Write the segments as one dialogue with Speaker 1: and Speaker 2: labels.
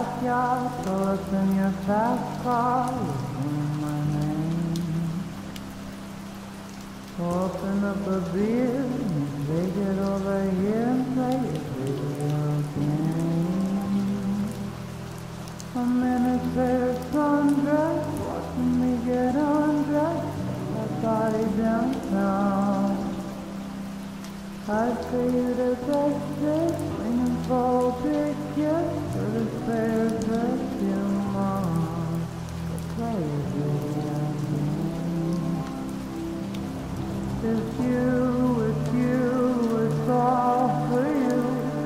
Speaker 1: backyard, pull up in your fast car, whistling my name. Open up a beer, and take it over here and play a video game. I'm in a fair sundress, watching me get undressed, that body downtown. I'd pay you to take this, swinging full tickets for the fair perfume on the crazy. It's you, it's all for you.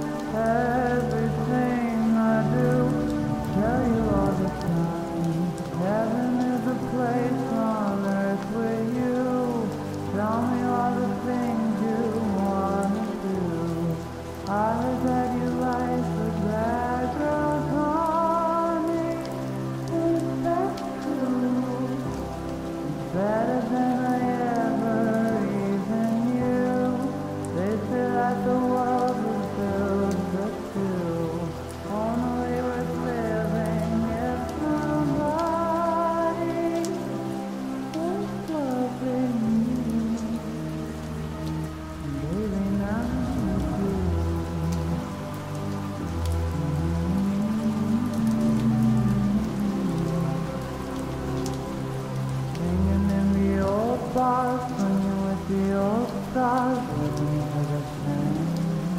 Speaker 1: Everything I do, tell you all the time. Heaven is a place on earth with you. Tell me all the things you wanna do. I heard that you like the bad girls, honey. Is that true? It's better than I ever even knew. They say that the world was built for two. Only worth living if somebody was loving you. Baby, now you do. Singing in the old bars, swinging with the old stars, living for the same.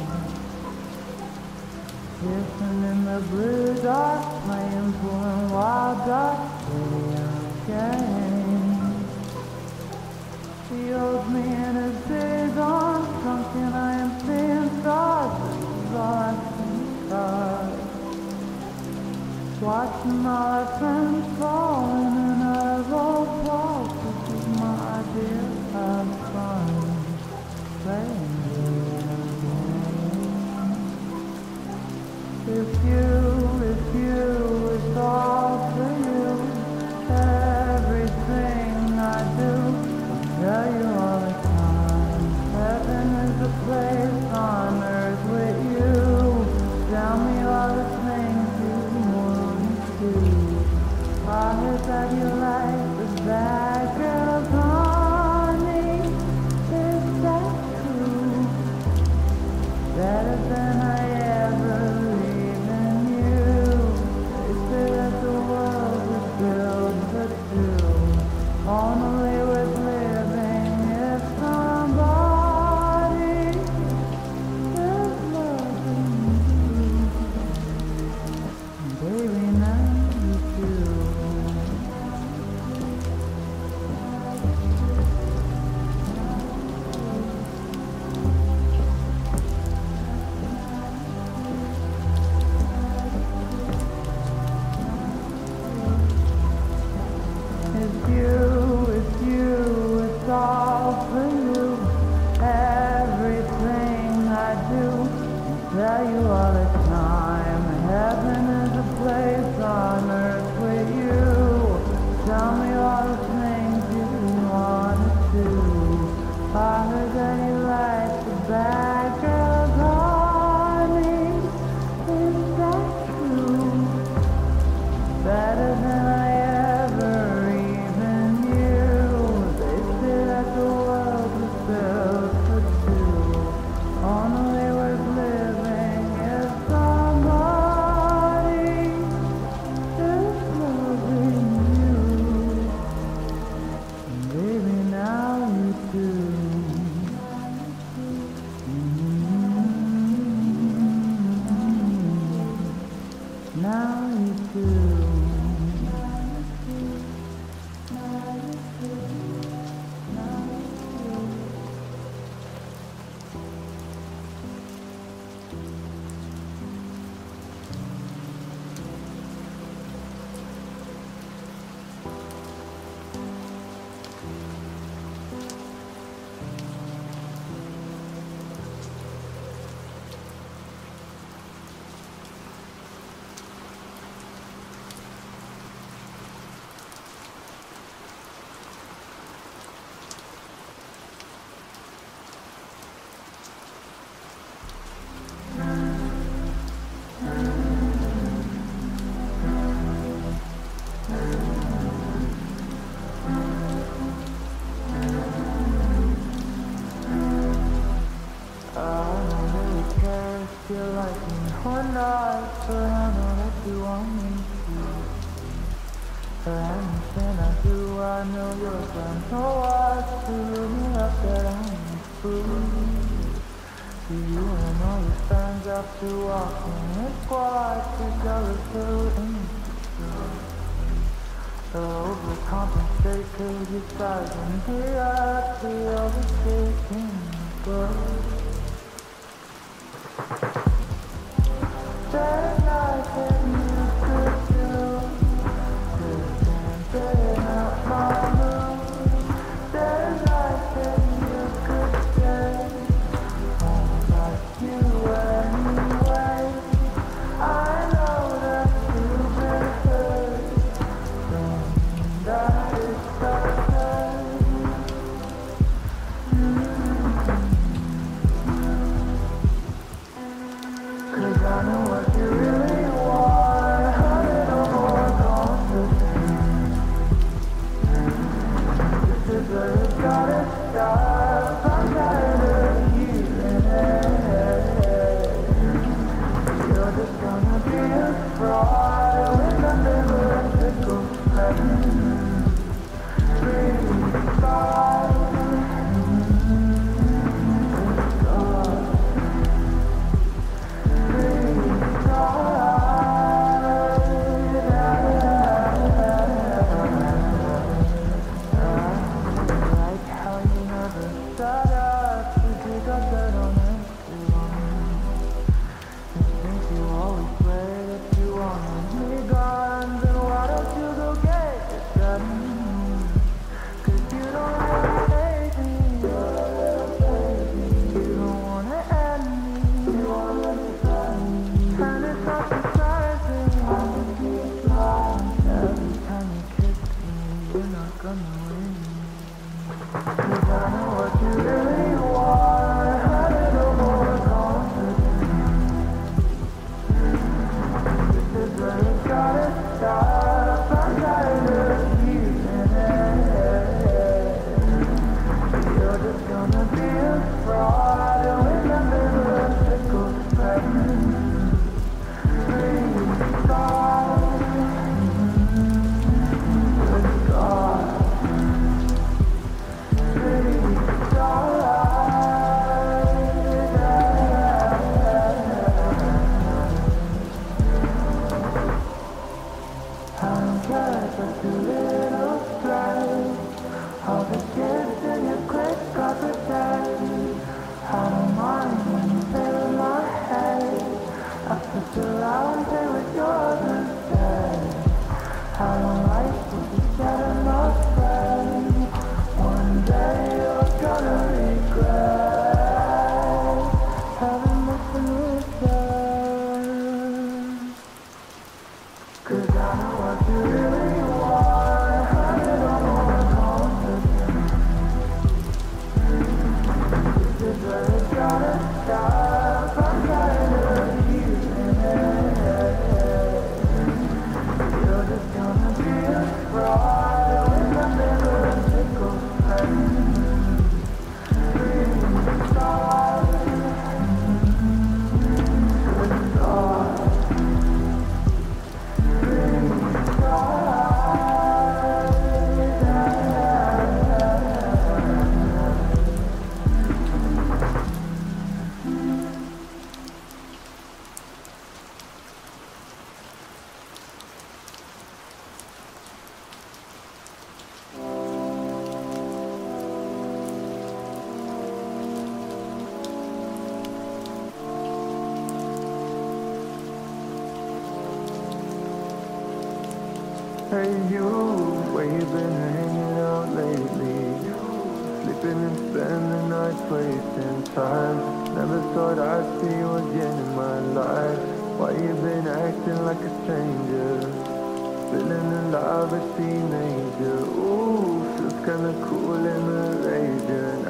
Speaker 1: Kissing in the blue dark, playing pool and wild dark, video game. She holds me in her big arms, drunken I am seeing stars, this is all I see stars. Watching all our friends fall in and out of old walls, this is my idea of fun, playing video games. It's you, it's all for you. Everything I do, I tell you all the time. Heaven is a place on earth with you. Tell me all the things you want to do. I heard that you like the bad girls, honey. Is that true? Better than I ever even knew. They say that the world was built for two. Only worth living if somebody is loving you. Baby, now you do. It's you, it's all for you. Everything I do, I tell you all the time. Heaven is a place on earth with you. Tell me all the things you wanna do. I heard that you like the bad girls, honey. Is that true? Better than I ever even knew. They say that the world was built for two. Only worth living if somebody is loving you. everything I do, I know you're gonna know what to me up that I'm free. See you and all your friends up to walking in squads, together to overcompensate cause you're sizing me up, the overtaking but there's nothing you could do to stand out my mood. There's nothing you could say, won't like you anyway. I know that you've been hurt, that it's okay. Cause I know what you really want, a little more confidence. This is where it's gotta stop, I'm tired of hearing it. You're just gonna be a fraud with nothing but a fickle friend. Hey you, where you been hanging out lately? Sleeping and spending nights wasting time. Never thought I'd see you again in my life. Why you been acting like a stranger? Feeling alive as teenager. Ooh, feels kinda cool in the rage. And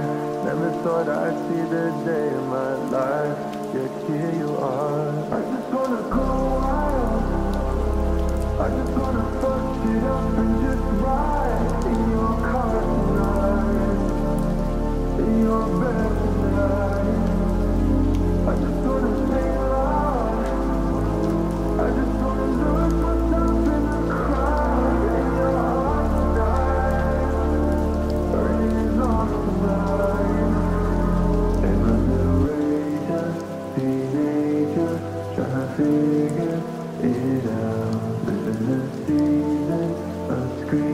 Speaker 1: I never thought I'd see the day of my life. Yet here you are. I just wanna go wild. I just wanna fuck it up and just ride in your car tonight, in your bed tonight. I just wanna sing loud. I just wanna lose myself in the crowd in your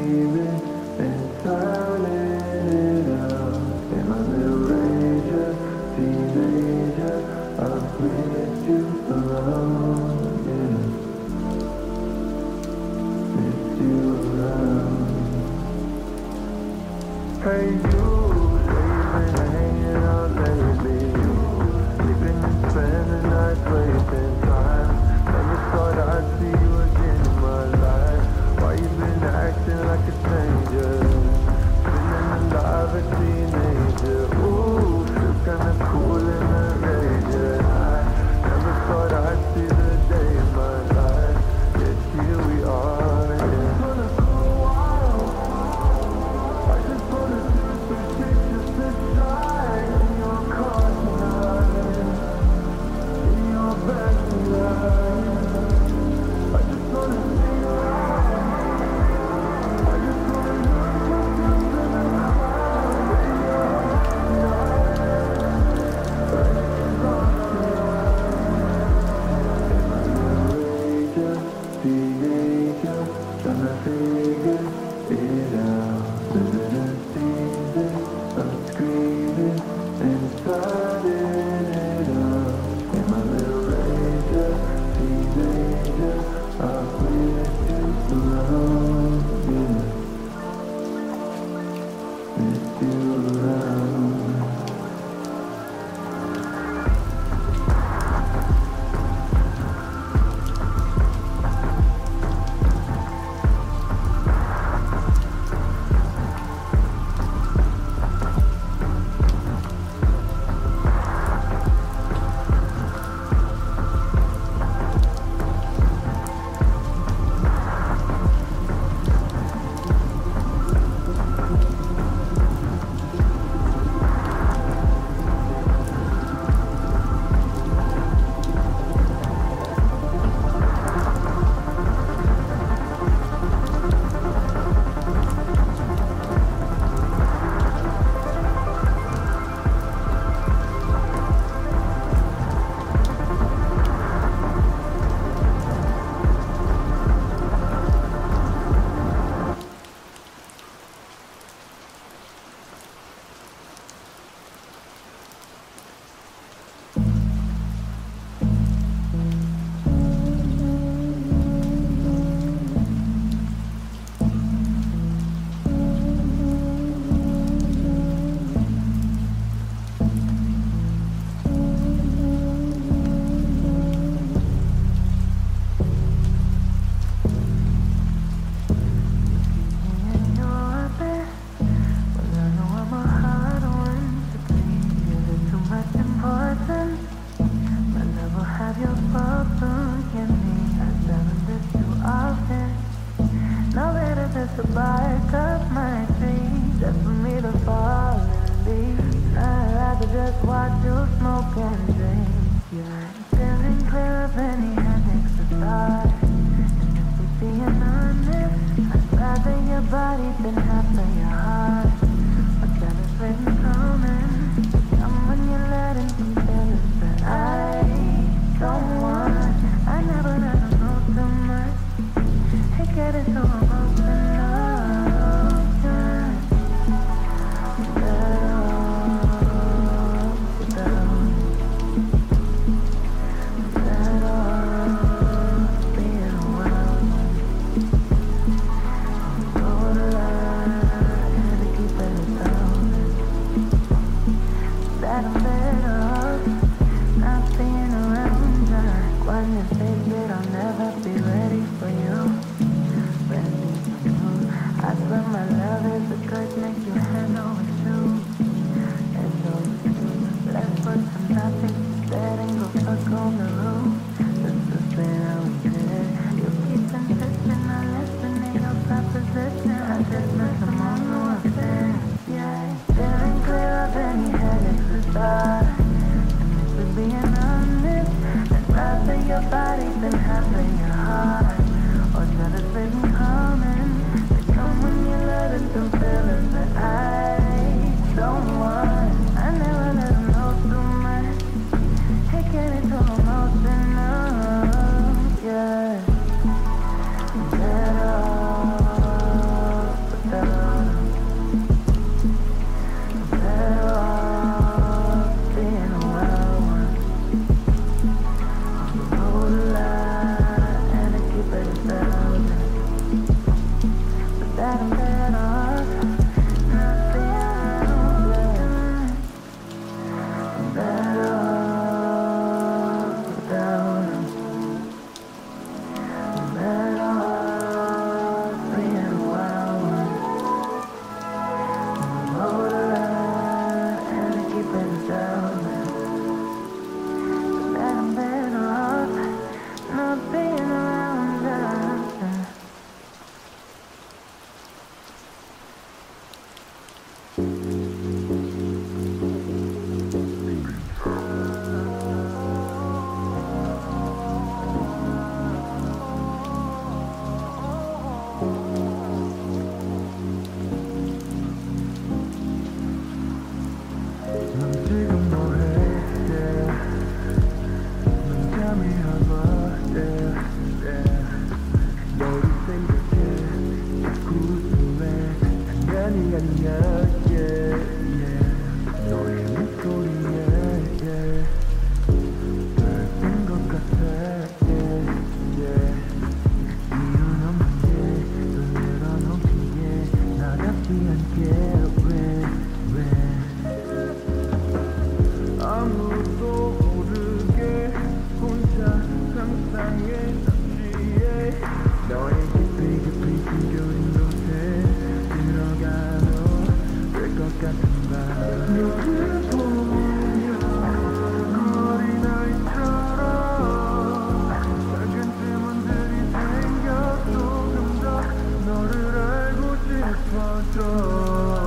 Speaker 1: screaming and turning it up. In my little rager, teenager, I've missed you around, yeah. Missed you around. Hey you, say you've been hanging out lately. Sleeping and spending nights wasting time. Never thought I'd see you again in my life. Why you been acting like a stranger? Feeling alive a teenager. Ooh, feel kinda cool in the rager. I never thought I'd see the day in my life. Yet here we are again. Wanna go wild. I just wanna do some shit just to try. In your car tonight, in your bed tonight. I just wanna see you out. I just wanna lose myself in the crowd. In your heart tonight, rages on tonight. Teenager, tryna figure it out. Living a season of screaming and starting it up. In my little rager, teenager, I've missed you around, yeah. Missed you around. The bark of my trees, just for me to fall and leave. I'd rather just watch you smoke and drink. You're feeling clear of any headaches to start. And if we're being honest, I'd rather your body than half of your heart. But that is written coming. Come when you're letting some feelings that I don't want. I never let them know too much. Hey, get it so emotional. Being wild, go to lie. that I'm better, not being around you. Better without him. Better being around him. Over the line and keeping it down. That I'm better off not being around you. 넌 지금 뭐해? 넌 잠이 안 와? 너를 생각해 자꾸 웃음에 장난이 아니야. 너의 목소리에 별된 것 같아. 이유는 없는데 또 늘어넘기에 나답지 않게 왜 아무도 모르게 혼자 상상에 취해 너의 깊이 숨겨진 곳에 들어가도 될 것 같은 밤 너를 보며 어린아이처럼 작은 질문들이 생겨 조금 더 너를 알고 싶어져.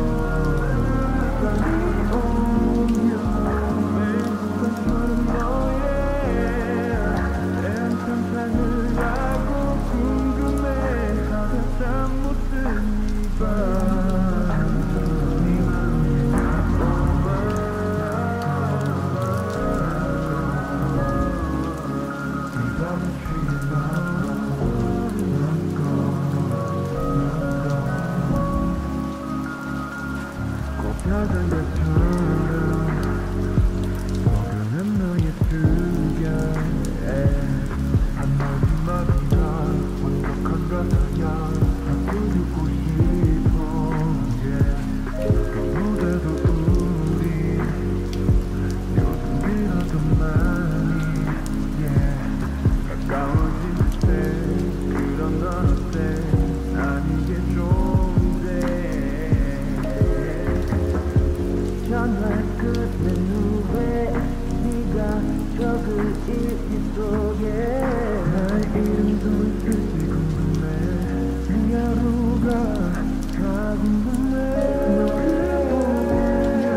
Speaker 1: 포근한 너의 두 겹에 한마디마디가 완벽한 거라면 바꾸고 싶어. 그 무대도 우리 요즘 밀어도 많이 가까워질 때 그런 넌 어때? 아니게 좋은데 전화 끝낸 후에 네가 적은 일기 속에 나의 이름도 있을지 궁금해. 네 하루가 다 궁금해. 너를 보며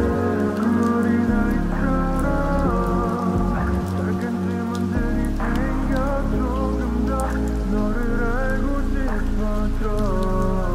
Speaker 1: 어린아이처럼 작은 질문들이 생겨 조금 더 너를 알고 싶어져.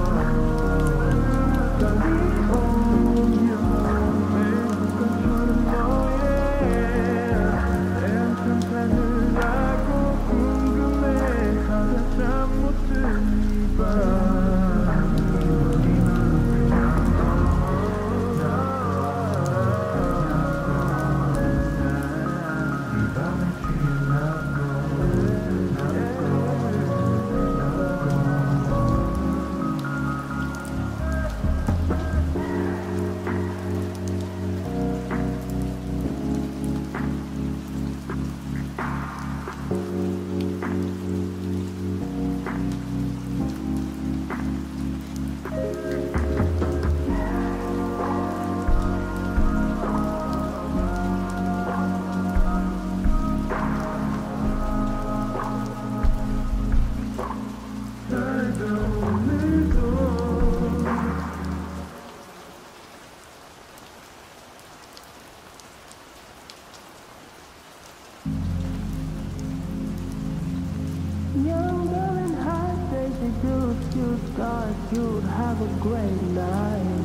Speaker 1: Younger and high, crazy you'd start, you'd have a great night.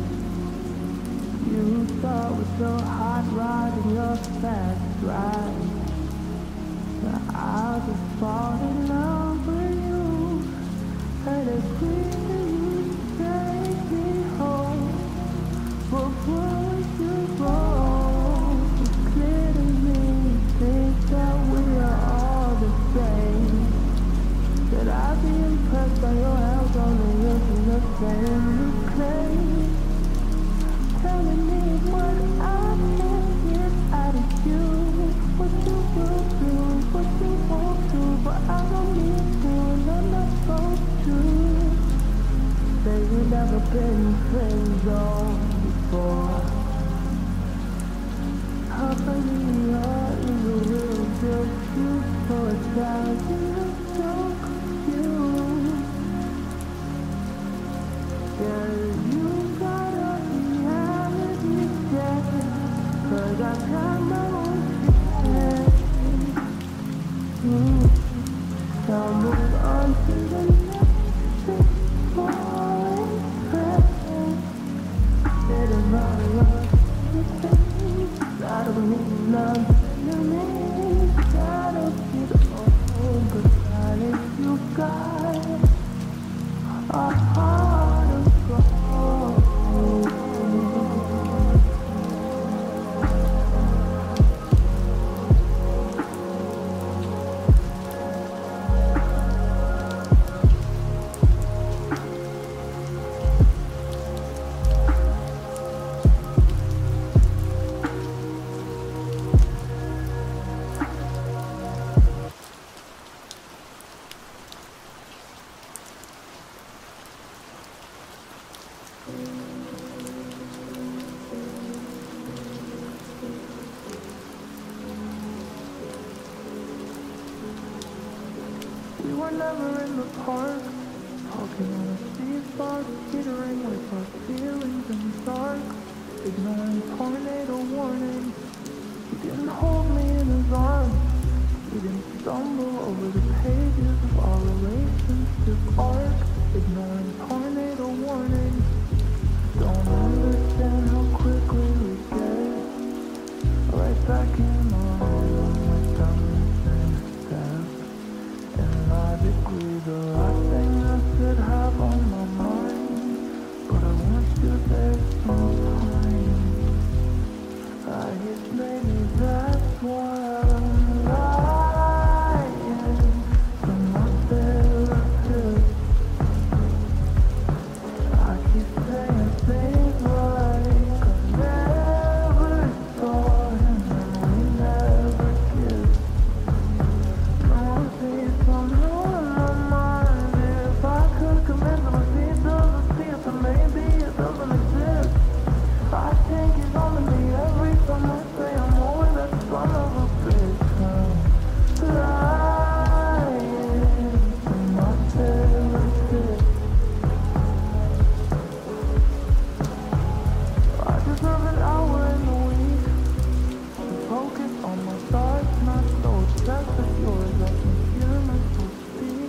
Speaker 1: You start with your hot rod and your fast ride. I'll just fall in love with you, and agree you take me home. But once you go, it's clear to me, think that we are all the same. Should I be impressed by your health on the saying you play, telling me what I can't get out of you. What you will do, what you won't do, but I don't need to, and I'm not supposed to. Say we've never been friends on before. How funny you are, is a real deal. You for a child, you're so confused. Yeah, you gotta reality check, 'cause I got my own shit. Now move on to the next boring friend. It is not love, I don't need love, you need gotta be the old good silence you got. A heart of gold. We were never in the park, talking on a seesaw, teetering with our feelings in the dark, ignoring tornado warnings. He didn't hold me in his arms. We didn't stumble over the pages of our relationship arc, ignoring tornado warnings. Don't understand how quickly we get right back in line without missing a step. And logically the last thing I should have on my mind, but I want you there sometime. I guess maybe that's why I'm lying to my therapist. I keep saying things like I never saw him and we never kissed. No one sees somehow in my mind. If I could convince him if he doesn't see it, then maybe it doesn't exist. I think he's on to me every time I say I'm over that son of a bitch. I'm lying to my therapist. I deserve an hour in the week to focus on my thoughts, not so obsessed with yours. I can hear myself speak.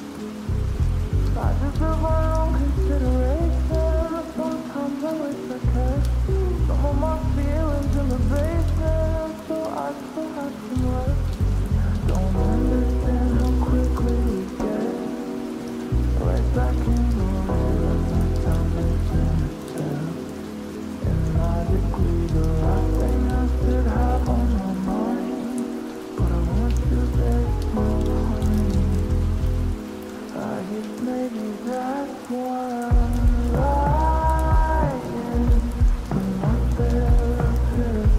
Speaker 1: I deserve my own consideration. Sometimes I wish I could. Some of my feelings in the basement, so I still have some left. Don't understand how quickly we get right back in the road without missing a step. And logically the last thing I should have on my mind, but I want you there sometime. I guess maybe that's why I'm lying to my therapist.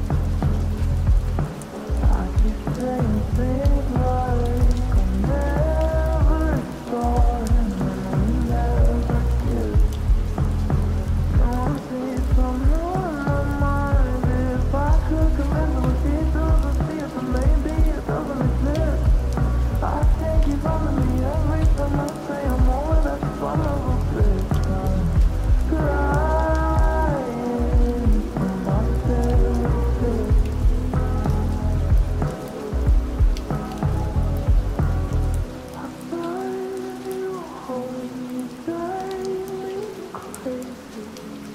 Speaker 1: I keep saying things like I never saw him and we never kissed. No one sees somehow in my mind. If I could convince him if he doesn't see it, then maybe it doesn't exist. I think he's on to me every time I say I'm over that son of a bitch. I'm lying to my therapist. I find you hold me, drive me crazy.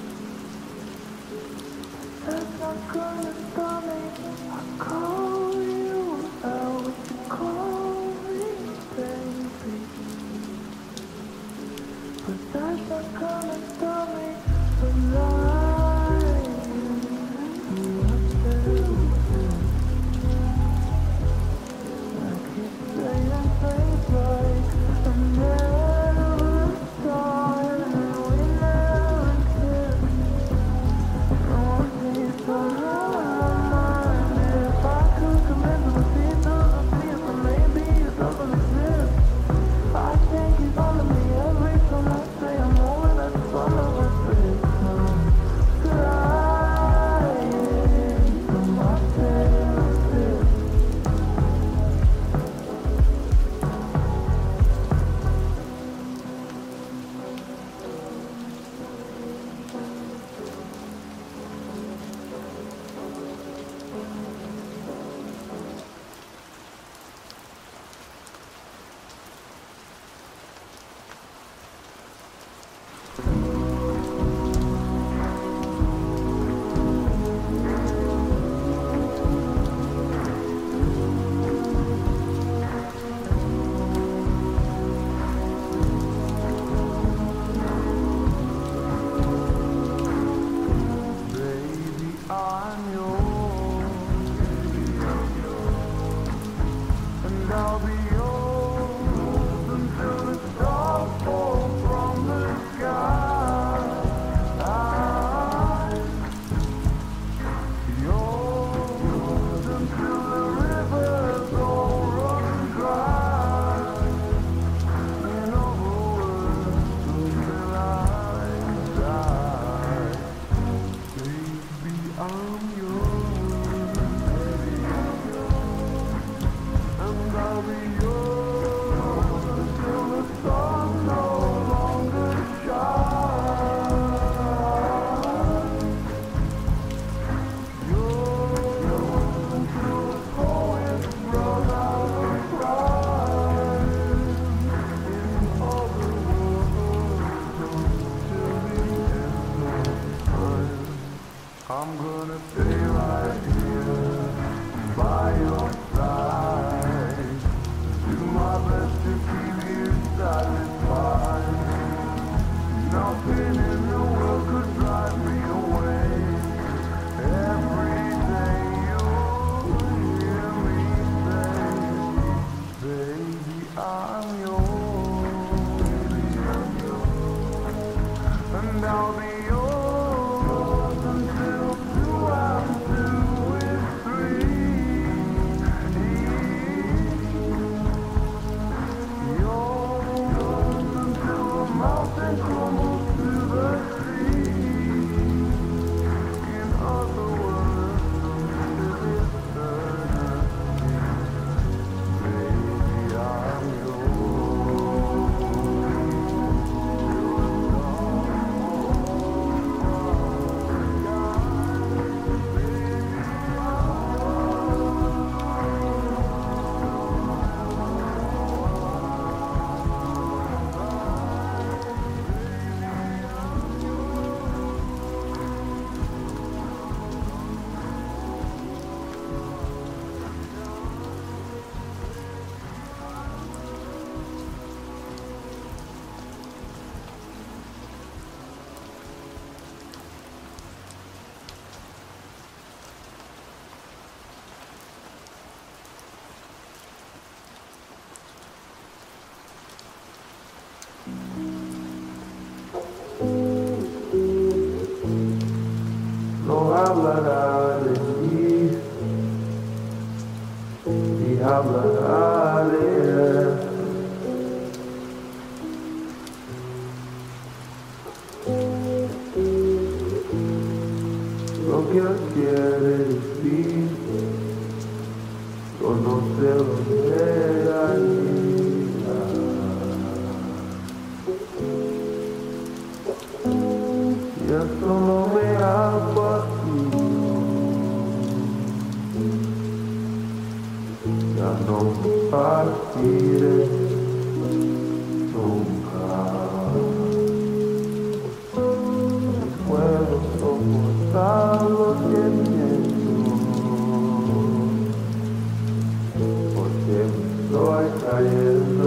Speaker 1: That's not gonna stop me. I call you out, you call me baby. But that's not gonna stop me from lying to my therapist. I keep saying things like I never saw him I'm gonna stay right here by your side. Do my best to keep you satisfied. Nothing in the world could drive me away. Every day you'll hear me say, baby, I'm yours. And I'll be yours until 2 and 2 is 3. Yours until the mountain crumbles to the sea. In other words, until eternity. Baby, I'm no hablará de ti, ni hablará de él. Lo que él quiere decir, yo no sé lo que haría. Y eso no me ha partido, ya no me partiré nunca. No puedo soportar lo que siento, porque me estoy cayendo.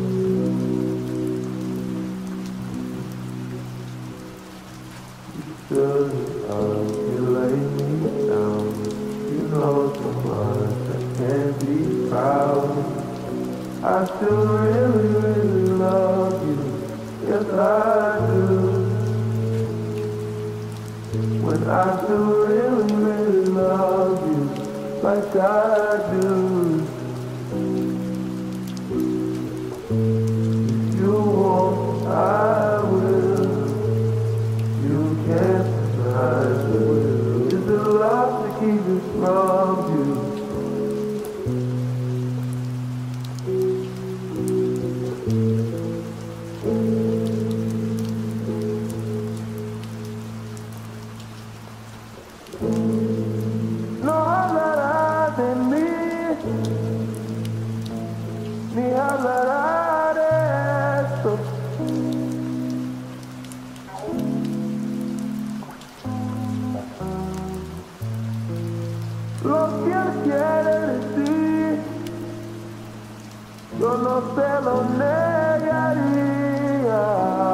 Speaker 1: Should you lay me down? You know so much I can't be proud. I still really, really love you. Yes, I do. When I still really, really love you like I do. If you want, I will. You can't deny it. It's the love to keep it from you. No hablará de mí, ni hablará de esto. Lo que él quiere decir, yo no se lo negaría.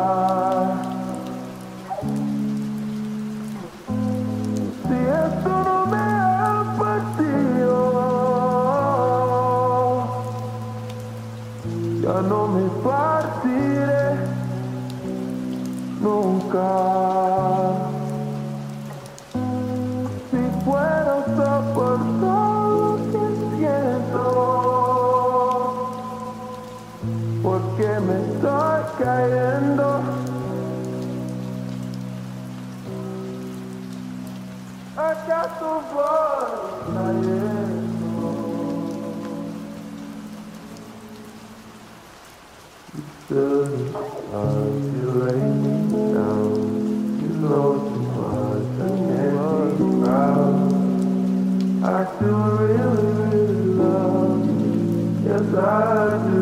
Speaker 1: Si esto no me ha partido, ya no me partiré nunca. Si puedo soportar lo que siento, porque me estoy cayendo. ¿Acaso voy cayendo? Still, you lay me down. You know too much I can't be proud. I still really, really love you. Yes, I do.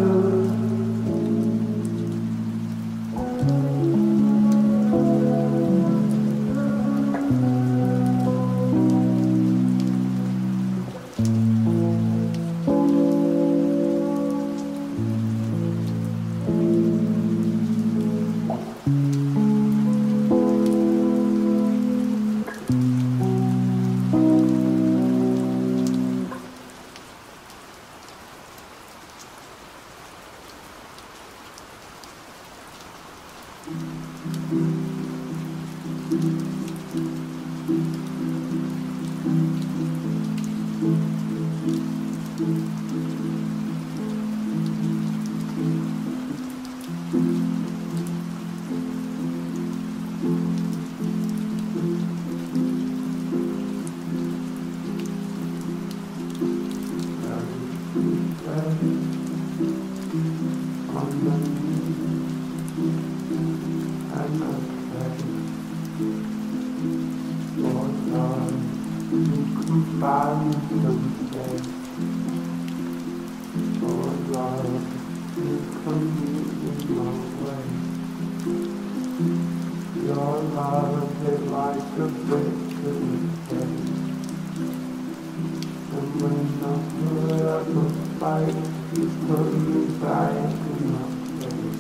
Speaker 1: Your love is like a brick to the head. And when I put up a fight, you put me back in my place.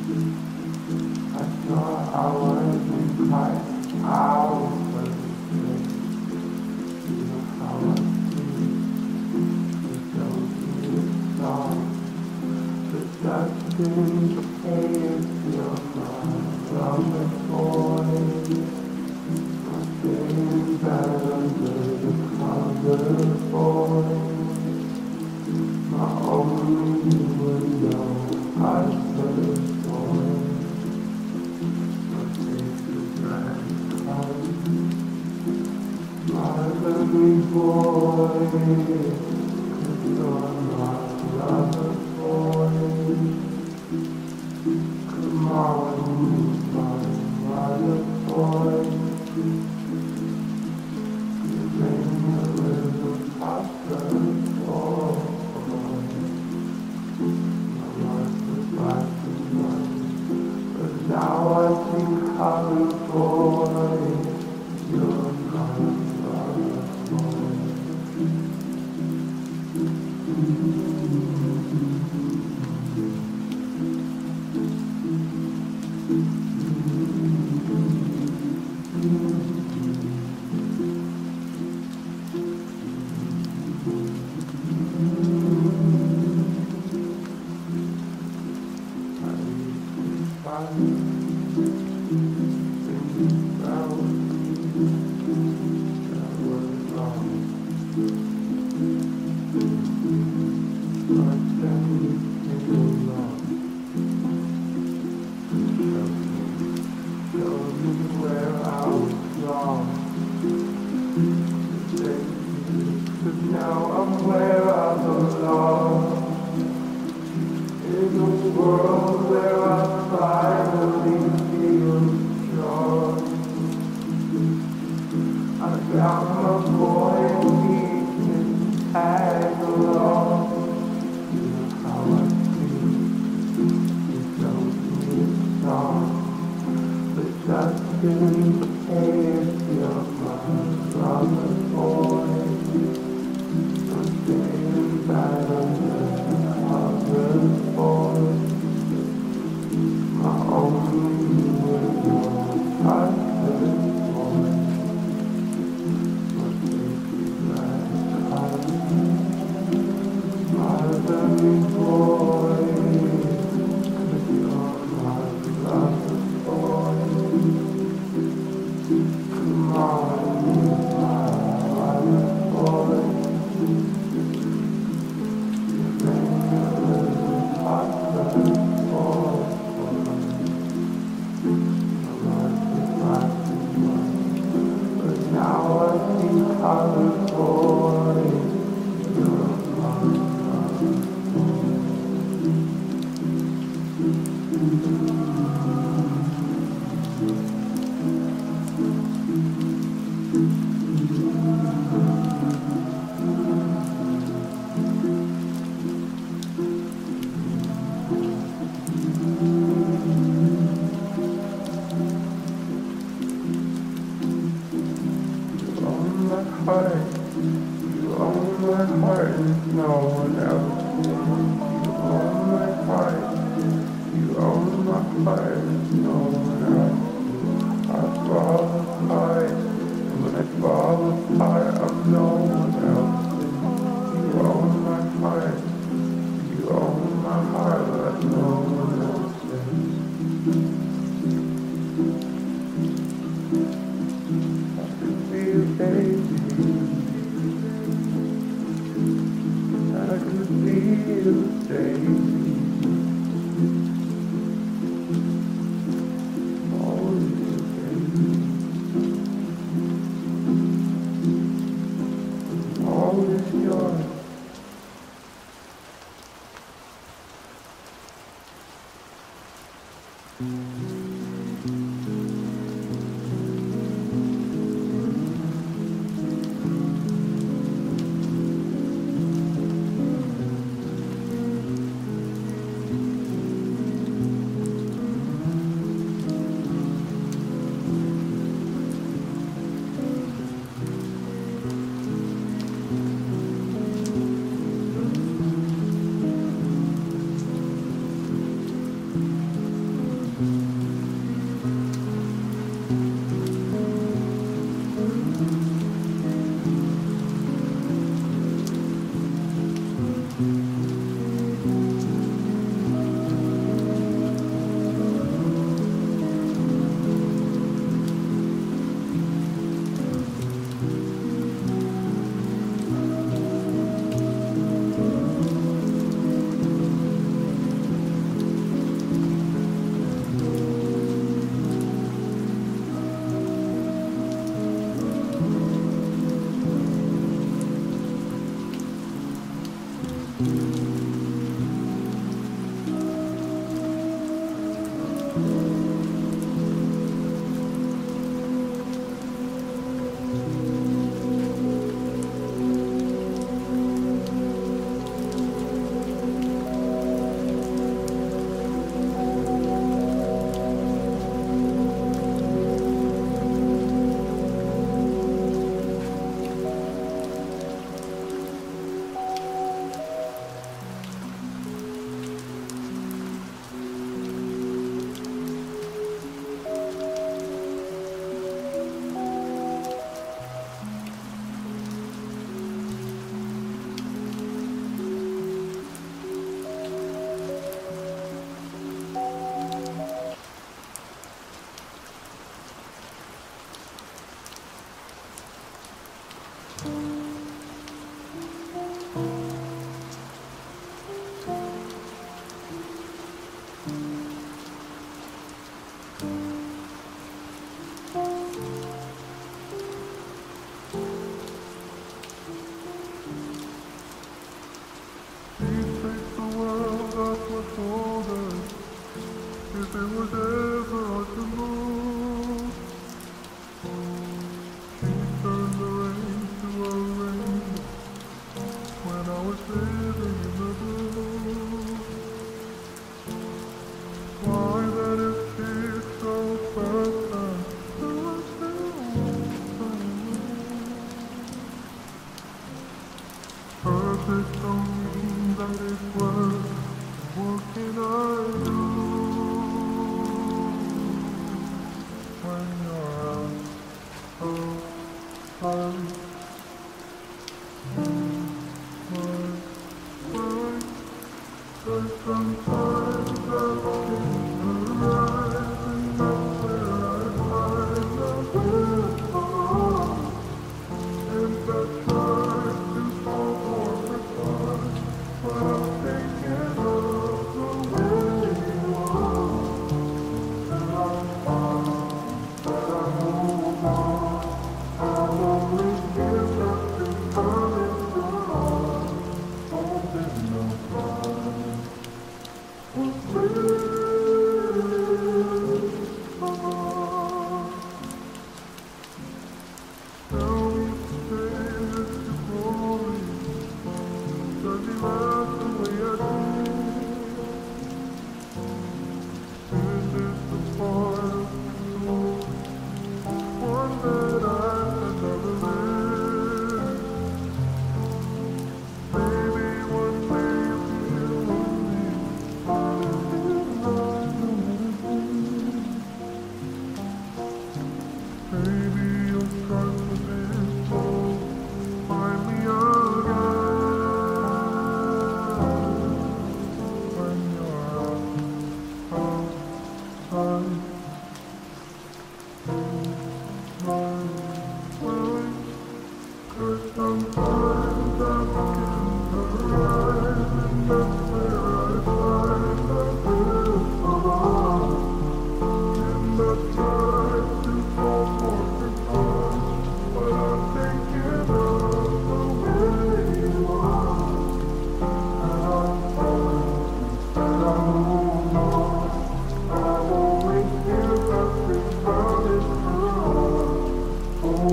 Speaker 1: I thought I was in Christ, I was perfect. You know how I feel, you don't need a song. But that's been the case, you're my lover boy. I'm feeling bad under the cover, boy. My only window, I said, boy. My face is red, my lovely boy. 'Cause you're my lover boy. Come on, my lover boy. You made me a little papa boy. My life was black and white, but now I see color boy. You're my lover boy. Now I'm where I belong, in a world where I finally feel strong. I found my boy and he can tag along. You know how I feel, you don't need a song. But that's been the case, you're my brother boy. Bad under the boy. My only window, I said, boy. My face is like color. My lovely boy. 'Cause you're my lover boy. Come on, my lover boy. You own Daisy, I could feel Daisy. All is Daisy. All is yours.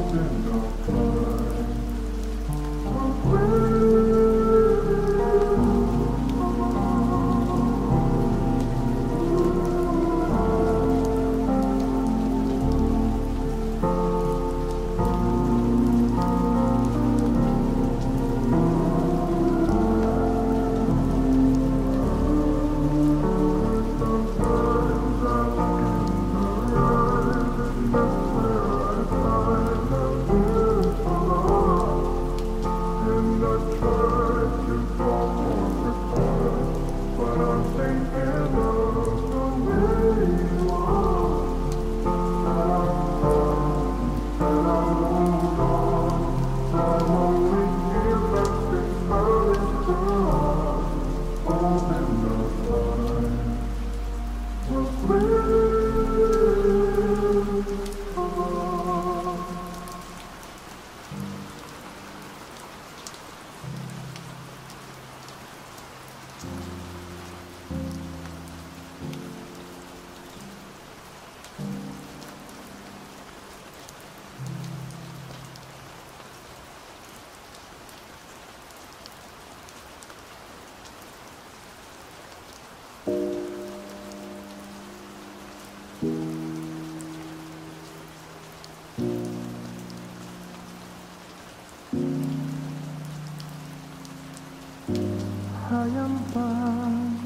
Speaker 1: 하얀 밤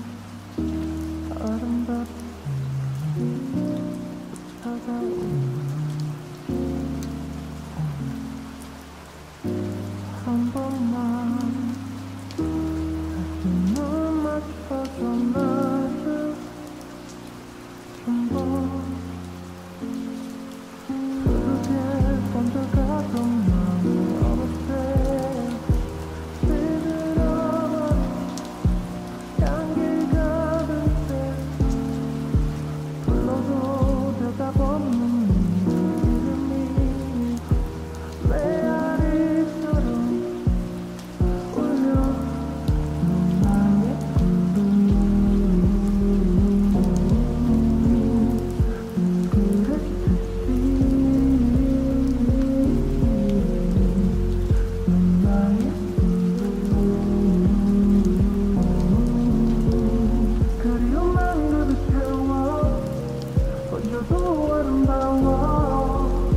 Speaker 1: 아름답게 다가오는 한 번만 다시 눈 맞춰줘 나를 한번 푸르게 번져가던 마음이 어느새 번져도 아름다워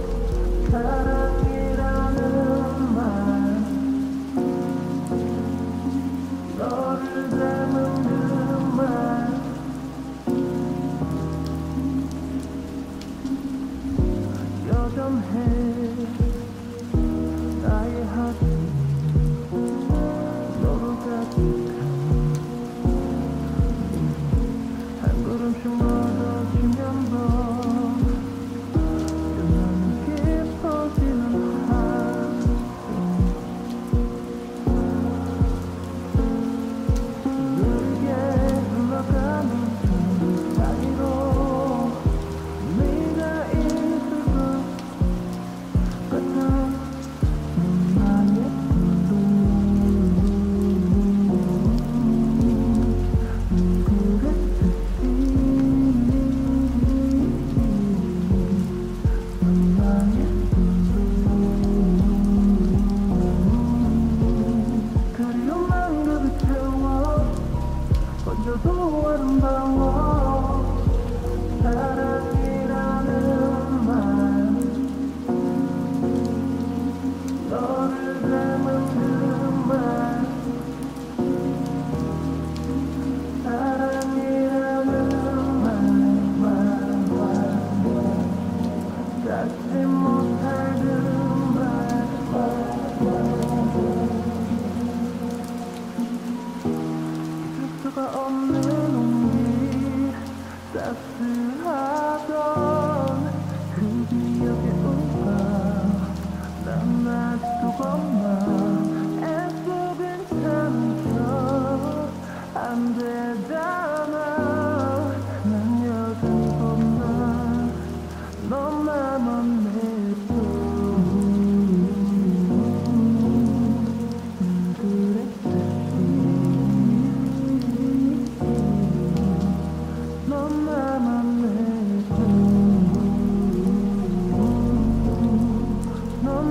Speaker 1: 사랑이라는 말 너를 닮은 그 말 여전해 나의 하루 너로 가득한 한 걸음씩 멀어지면서 번져도 아름다워 사랑이라는 말 너를 닮은 그 말 사랑이라는 말 닿지 못할 그 말 수가 없는 온기 따스하던 그 기억에 오가 난 아직도 겁나 애써 괜찮죠 안 되잖아 난 여전히 겁나 너만 없네 너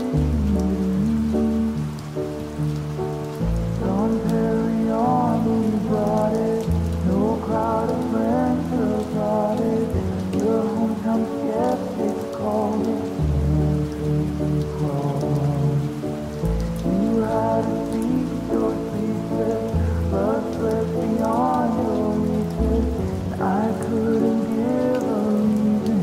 Speaker 1: Don't carry on, we brought it. No crowd of friends about it. Your hometown skeptics called it problem. You had to speak your secrets, but slipped beyond your reaches. And I couldn't give a reason.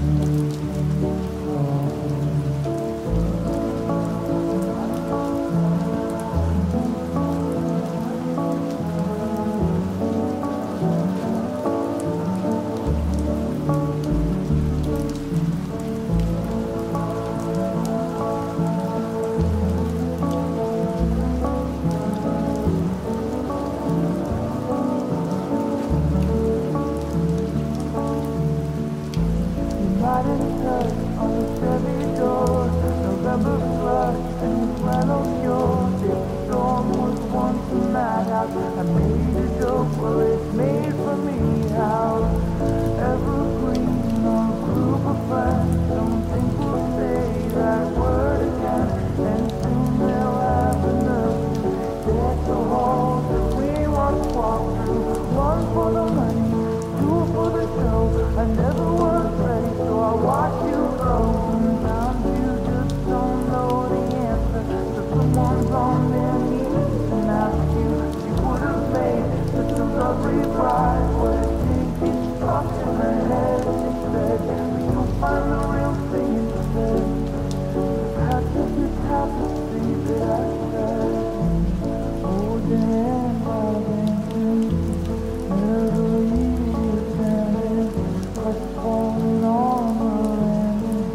Speaker 1: Riding touch on the Chevy door, November flush and the flannel shore. This storm was once a madhouse. I made a joke, well it's made for me. How evergreen on a group of friends. Some think we'll say that word again, and soon they'll have the nerve to deck the halls that we once walked through. One for the money, two for the show. I never was ready, so I watch you go. Sometimes you just don't know the answer, so someone's on their knees and ask you. You would have made such a lovely bride. What I think is stuck in the head instead. We can find the real thing instead. The patch of the tapestry that I said. Oh, damn, my dancing. Never easy attended. But falling on the landing.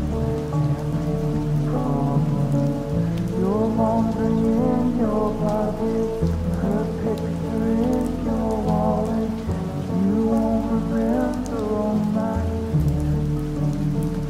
Speaker 1: Your mom's ring in your pocket, her picture in your wallet. You won't remember all my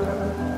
Speaker 1: river.